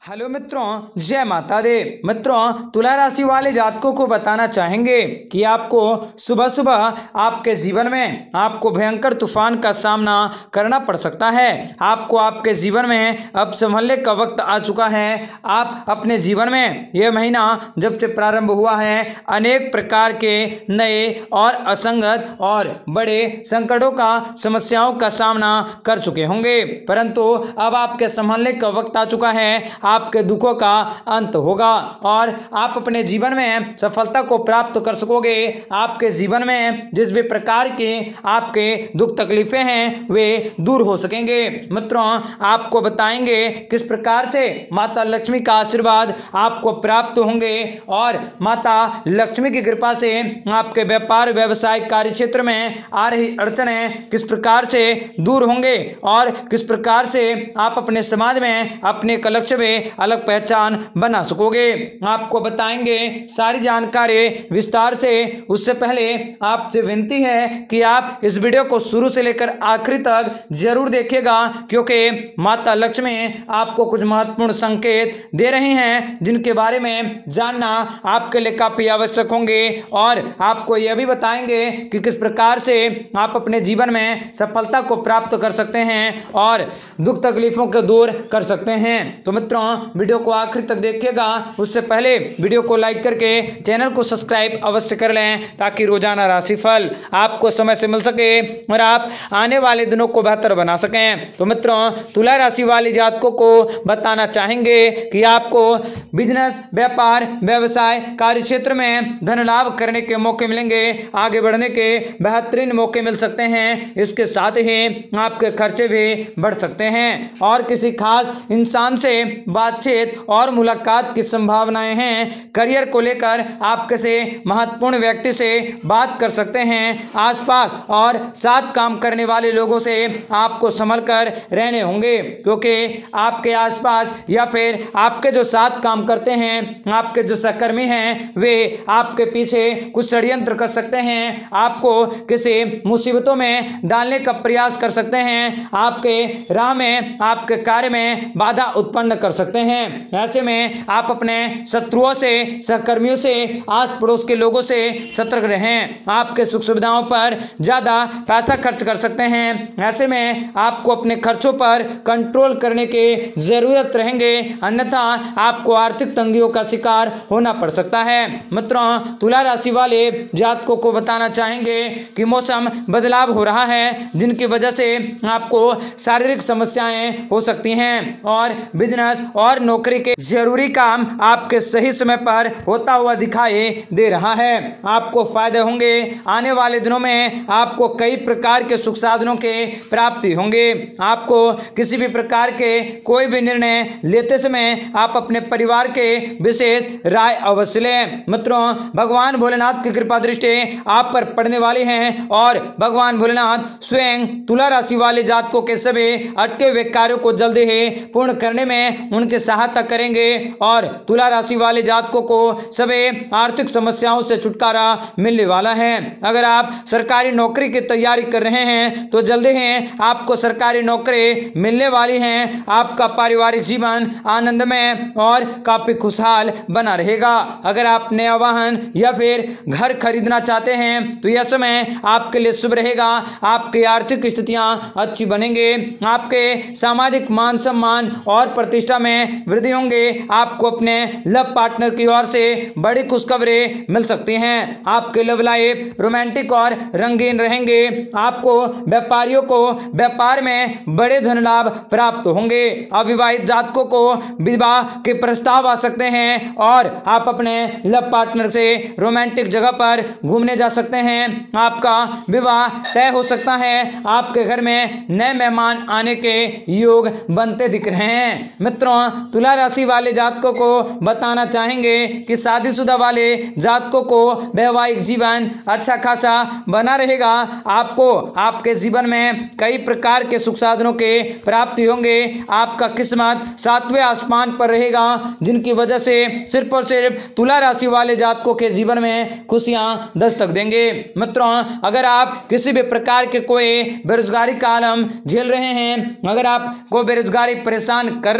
Hello मित्रों, जय माता दी। मित्रों, तुला राशि वाले जातकों को बताना चाहेंगे कि आपको सुबह सुबह आपके जीवन में आपको भयंकर तूफान का सामना करना पड़ सकता है। आपको आपके जीवन में अब संभलने का वक्त आ चुका है। आप अपने जीवन में यह महीना जब से प्रारंभ हुआ है अनेक प्रकार के नए और असंगत और बड़े संकटों का समस्याओं का सामना कर चुके होंगे, परंतु अब आपके संभलने का वक्त आ चुका है। आपके दुखों का अंत होगा और आप अपने जीवन में सफलता को प्राप्त कर सकोगे। आपके जीवन में जिस भी प्रकार के आपके दुख तकलीफें हैं वे दूर हो सकेंगे। मित्रों, आपको बताएंगे किस प्रकार से माता लक्ष्मी का आशीर्वाद आपको प्राप्त होंगे और माता लक्ष्मी की कृपा से आपके व्यापार व्यवसाय कार्य क्षेत्र में आ रही अड़चनें किस प्रकार से दूर होंगे और किस प्रकार से आप अपने समाज में अपने एक लक्ष्य में अलग पहचान बना सकोगे। आपको बताएंगे सारी जानकारी विस्तार से। उससे पहले आपसे विनती है कि आप इस वीडियो को शुरू से लेकर आखिरी तक जरूर देखिएगा, क्योंकि माता लक्ष्मी आपको कुछ महत्वपूर्ण संकेत दे रही हैं जिनके बारे में जानना आपके लिए काफी आवश्यक होंगे। और आपको यह भी बताएंगे कि किस प्रकार से आप अपने जीवन में सफलता को प्राप्त कर सकते हैं और दुख तकलीफों को दूर कर सकते हैं। तो मित्रों, वीडियो को आखिर तक देखिएगा। उससे पहले वीडियो को लाइक करके चैनल को सब्सक्राइब अवश्य कर लें ताकि रोजाना राशिफल आपको समय से मिल सके और आप आने वाले दिनों को बेहतर बना सकें। तो मित्रों, तुला राशि वाले जातकों को बताना चाहेंगे कि आपको बिजनेस, व्यापार, व्यवसाय, कार्य क्षेत्र में धन लाभ करने के मौके मिलेंगे। आगे बढ़ने के बेहतरीन मौके मिल सकते हैं। इसके साथ ही आपके खर्चे भी बढ़ सकते हैं और किसी खास इंसान से बातचीत और मुलाकात की संभावनाएं हैं। करियर को लेकर आप किसी महत्वपूर्ण व्यक्ति से बात कर सकते हैं। आसपास और साथ काम करने वाले लोगों से आपको संभल कर रहने होंगे, क्योंकि आपके आसपास या फिर आपके जो साथ काम करते हैं, आपके जो सहकर्मी हैं, वे आपके पीछे कुछ षड्यंत्र कर सकते हैं। आपको किसी मुसीबतों में डालने का प्रयास कर सकते हैं। आपके राह में, आपके कार्य में बाधा उत्पन्न कर सकते हैं। ऐसे में आप अपने शत्रुओं से, सहकर्मियों से, आस पड़ोस के लोगों से सतर्क रहें। आपके सुख सुविधाओं पर ज्यादा पैसा खर्च कर सकते हैं। ऐसे में आपको अपने खर्चों पर कंट्रोल करने की जरूरत रहेंगे, अन्यथा आपको आर्थिक तंगियों का शिकार होना पड़ सकता है। मित्रों, तुला राशि वाले जातकों को बताना चाहेंगे कि मौसम बदलाव हो रहा है, जिनकी वजह से आपको शारीरिक समस्याएं हो सकती हैं और बिजनेस और नौकरी के जरूरी काम आपके सही समय पर होता हुआ दिखाई दे रहा है। आपको फायदे होंगे। आने वाले दिनों में आपको कई प्रकार के सुख साधनों के प्राप्ति होंगे। आपको किसी भी प्रकार के कोई भी निर्णय लेते समय आप अपने परिवार के विशेष राय अवश्य लें। मित्रों, भगवान भोलेनाथ की कृपा दृष्टि आप पर पड़ने वाली है और भगवान भोलेनाथ स्वयं तुला राशि वाले जातकों के सभी अटके हुए कार्यों को जल्दी ही पूर्ण करने में उनकी सहायता करेंगे और तुला राशि वाले जातकों को सभी आर्थिक समस्याओं से छुटकारा मिलने वाला है। अगर आप सरकारी नौकरी की तैयारी कर रहे हैं तो जल्दी ही आपको सरकारी नौकरी मिलने वाली है। आपका पारिवारिक जीवन आनंदमय और काफी खुशहाल बना रहेगा। अगर आप नया वाहन या फिर घर खरीदना चाहते हैं तो यह समय आपके लिए शुभ रहेगा। आपकी आर्थिक स्थितियां अच्छी बनेंगे। आपके सामाजिक मान सम्मान और प्रतिष्ठा में वृद्धि होंगे। आपको अपने लव पार्टनर की ओर से बड़ी खुशखबरी मिल सकती हैं। आपके लव लाइफ रोमांटिक और रंगीन रहेंगे। आपको व्यापारियों को व्यापार में बड़े धन लाभ प्राप्त होंगे। अविवाहित जातकों को विवाह के प्रस्ताव आ सकते हैं और आप अपने लव पार्टनर से रोमांटिक जगह पर घूमने जा सकते हैं। आपका विवाह तय हो सकता है। आपके घर में नए मेहमान आने के योग बनते दिख रहे हैं। मित्रों, तुला राशि वाले जातकों को बताना चाहेंगे कि शादीशुदा वाले जातकों को वैवाहिक जीवन अच्छा खासा बना रहेगा। आपको आपके जीवन में कई प्रकार के सुख साधनों के प्राप्ति होंगे। आपका किस्मत सातवें आसमान पर रहेगा, जिनकी वजह से सिर्फ और सिर्फ तुला राशि वाले जातकों के जीवन में खुशियां दस्तक देंगे। मित्रों, अगर आप किसी भी प्रकार के कोई बेरोजगारी का आलम झेल रहे हैं, अगर आपको बेरोजगारी परेशान कर रही हैं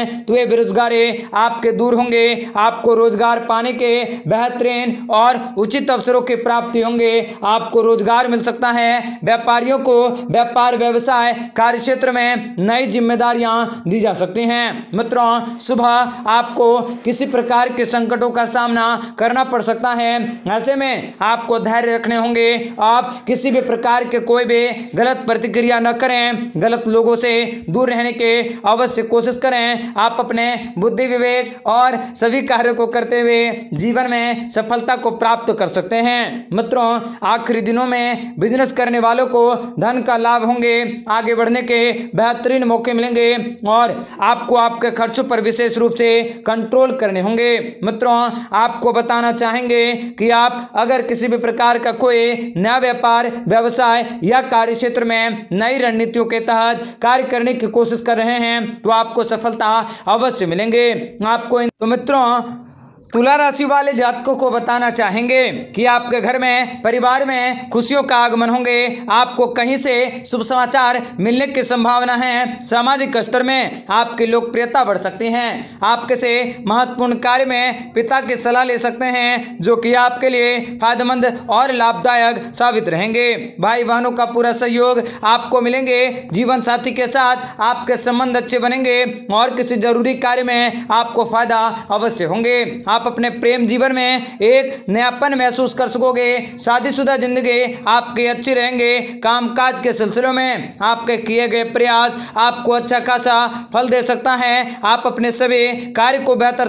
हैं तो ये बेरोजगारी आपके दूर होंगे। आपको रोजगार पाने के बेहतरीन और उचित अवसरों की प्राप्ति होंगे। आपको रोजगार मिल सकता है। व्यापारियों को व्यापार व्यवसाय कार्य क्षेत्र में नई जिम्मेदारियां दी जा सकती हैं। मित्रों, सुबह आपको किसी प्रकार के संकटों का सामना करना पड़ सकता है। ऐसे में आपको धैर्य रखने होंगे। आप किसी भी प्रकार के कोई भी गलत प्रतिक्रिया न करें। गलत लोगों से दूर रहने के अवश्य कोशिश करें। आप अपने बुद्धि विवेक और सभी कार्यों को करते हुए जीवन में सफलता को प्राप्त कर सकते हैं। मित्रों, आखिरी दिनों में बिजनेस करने वालों को धन का लाभ होंगे। आगे बढ़ने के बेहतरीन मौके मिलेंगे और आपको आपके खर्चों पर विशेष रूप से कंट्रोल करने होंगे। मित्रों, आपको बताना चाहेंगे कि आप अगर किसी भी प्रकार का कोई नया व्यापार व्यवसाय या कार्य क्षेत्र में नई रणनीतियों के तहत कार्य करने की कोशिश कर रहे हैं तो आपको सफलता अवश्य मिलेंगे। आपको तो मित्रों, तुला राशि वाले जातकों को बताना चाहेंगे कि आपके घर में परिवार में खुशियों का आगमन होंगे। आपको कहीं से शुभ समाचार मिलने की संभावना है। सामाजिक स्तर में आपकी लोकप्रियता बढ़ सकती है। आप किसी महत्वपूर्ण कार्य में पिता की सलाह ले सकते हैं जो कि आपके लिए फायदेमंद और लाभदायक साबित रहेंगे। भाई बहनों का पूरा सहयोग आपको मिलेंगे। जीवन साथी के साथ आपके संबंध अच्छे बनेंगे और किसी जरूरी कार्य में आपको फायदा अवश्य होंगे। आप अपने प्रेम जीवन में एक नयापन महसूस कर सकोगे। शादीशुदा जिंदगी आपकी अच्छी रहेंगे। कामकाज के सिलसिलों में आपके किए गए प्रयास आपको अच्छा खासा फल दे सकता है। आप अपने सभी कार्य को बेहतर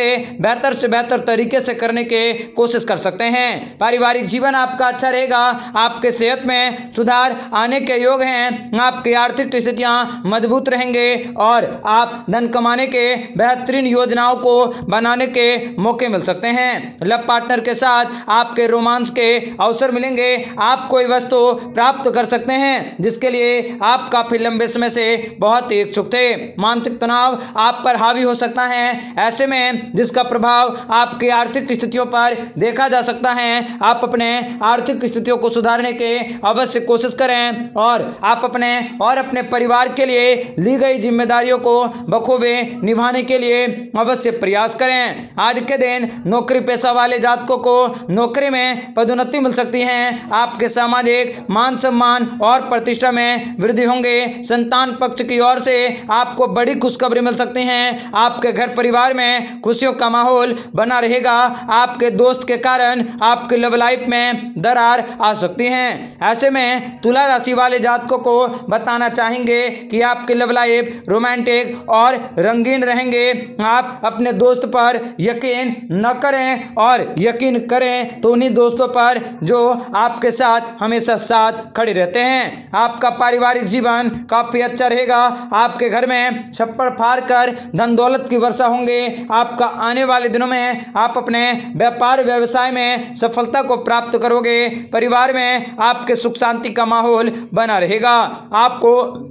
से बेहतर तरीके से करने की कोशिश कर सकते हैं। पारिवारिक जीवन आपका अच्छा रहेगा। आपके सेहत में सुधार आने के योग हैं। आपकी आर्थिक स्थितियां मजबूत रहेंगे और आप धन कमाने के बेहतरीन योजनाओं को बनाने के मौके मिल सकते हैं। लव पार्टनर के साथ आपके रोमांस के अवसर मिलेंगे। आप कोई वस्तु प्राप्त कर सकते हैं जिसके लिए आप काफी लंबे समय से बहुत इच्छुक थे। मानसिक तनाव आप पर हावी हो सकता है, ऐसे में जिसका प्रभाव आपकी आर्थिक स्थितियों पर देखा जा सकता है। आप अपने आर्थिक स्थितियों को सुधारने के अवश्य कोशिश करें और आप अपने परिवार के लिए ली गई जिम्मेदारियों को बखूबी निभाने के लिए अवश्य प्रयास करें। आज के दिन नौकरी पेशा वाले जातकों को नौकरी में पदोन्नति मिल सकती है। आपके सामाजिक मान सम्मान और प्रतिष्ठा में वृद्धि होंगे। संतान पक्ष की ओर से आपको बड़ी खुशखबरी मिल सकती है। आपके घर परिवार में खुशियों का माहौल बना रहेगा। आपके दोस्त के कारण आपके लव लाइफ में दरार आ सकती है। ऐसे में तुला राशि वाले जातकों को बताना चाहेंगे कि आपकी लव लाइफ रोमांटिक और रंगीन रहेंगे। आप अपने दोस्त पर यकीन न करें और यकीन करें तो उन्हीं दोस्तों पर जो आपके साथ हमेशा साथ खड़े रहते हैं। आपका पारिवारिक जीवन काफी अच्छा रहेगा। आपके घर में छप्पड़ फाड़ कर धन दौलत की वर्षा होंगे। आपका आने वाले दिनों में आप अपने व्यापार व्यवसाय में सफलता को प्राप्त करोगे। परिवार में आपके सुख शांति का माहौल बना रहेगा। आपको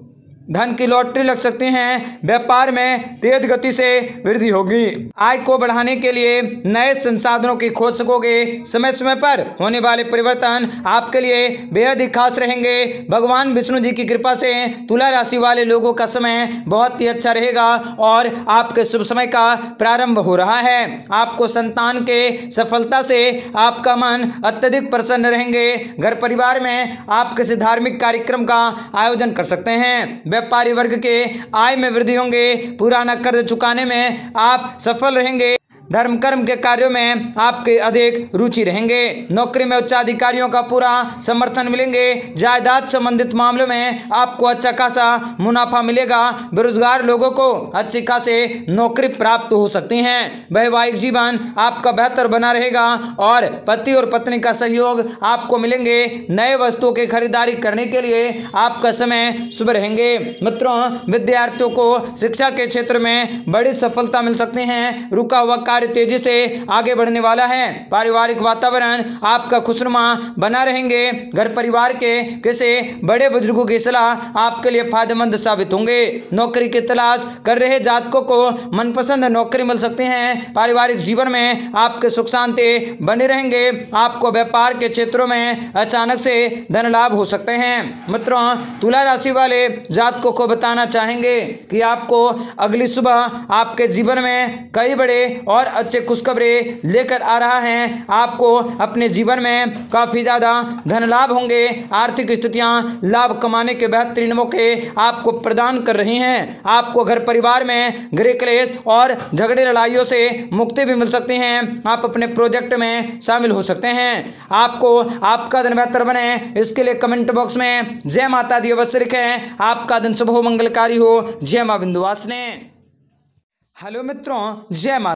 धन की लॉटरी लग सकती हैं। व्यापार में तेज गति से वृद्धि होगी। आय को बढ़ाने के लिए नए संसाधनों की खोज सकोगे। समय समय पर होने वाले परिवर्तन आपके लिए बेहद ही खास रहेंगे। भगवान विष्णु जी की कृपा से तुला राशि वाले लोगों का समय बहुत ही अच्छा रहेगा और आपके शुभ समय का प्रारंभ हो रहा है। आपको संतान के सफलता से आपका मन अत्यधिक प्रसन्न रहेंगे। घर परिवार में आप किसी धार्मिक कार्यक्रम का आयोजन कर सकते हैं। व्यापारी वर्ग के आय में वृद्धि होंगे। पुराना कर्ज चुकाने में आप सफल रहेंगे। धर्म कर्म के कार्यों में आपके अधिक रुचि रहेंगे। नौकरी में उच्चाधिकारियों का पूरा समर्थन मिलेंगे। जायदाद संबंधित मामलों में आपको अच्छा खासा मुनाफा मिलेगा। बेरोजगार लोगों को अच्छी खासी नौकरी प्राप्त हो सकती है। वैवाहिक जीवन आपका बेहतर बना रहेगा और पति और पत्नी का सहयोग आपको मिलेंगे। नए वस्तुओं की खरीदारी करने के लिए आपका समय शुभ रहेंगे। मित्रों, विद्यार्थियों को शिक्षा के क्षेत्र में बड़ी सफलता मिल सकती है। रुका हुआ कार्य तेजी से आगे बढ़ने वाला है। पारिवारिक वातावरण आपका खुशनुमा बना रहेंगे। घर परिवार के किसी बड़े बुजुर्गों की सलाह आपके लिए फायदेमंद साबित होंगे। नौकरी की तलाश कर रहे जातकों को मनपसंद नौकरी मिल सकती है। पारिवारिक जीवन में आपके सुख शांति बने रहेंगे। आपको व्यापार के क्षेत्रों में अचानक से धन लाभ हो सकते हैं। मित्रों, तुला राशि वाले जातकों को बताना चाहेंगे कि आपको अगली सुबह आपके जीवन में कई बड़े और अच्छे खुशखबरें लेकर आ रहा है। आपको अपने जीवन में काफी ज्यादा धन लाभ होंगे। आर्थिक स्थितियां लाभ कमाने के बेहतरीन मौके आपको प्रदान कर रही हैं। आपको घर परिवार में गृह क्लेश और झगड़े लड़ाइयों से मुक्ति भी मिल सकती है। आप अपने प्रोजेक्ट में शामिल हो सकते हैं। आपको आपका दिन बेहतर बने इसके लिए कमेंट बॉक्स में जय माता दी अवश्य लिखें। आपका दिन शुभ हो, मंगलकारी हो। जय मां विंध्यवासिनी। हेलो मित्रों, जय माता।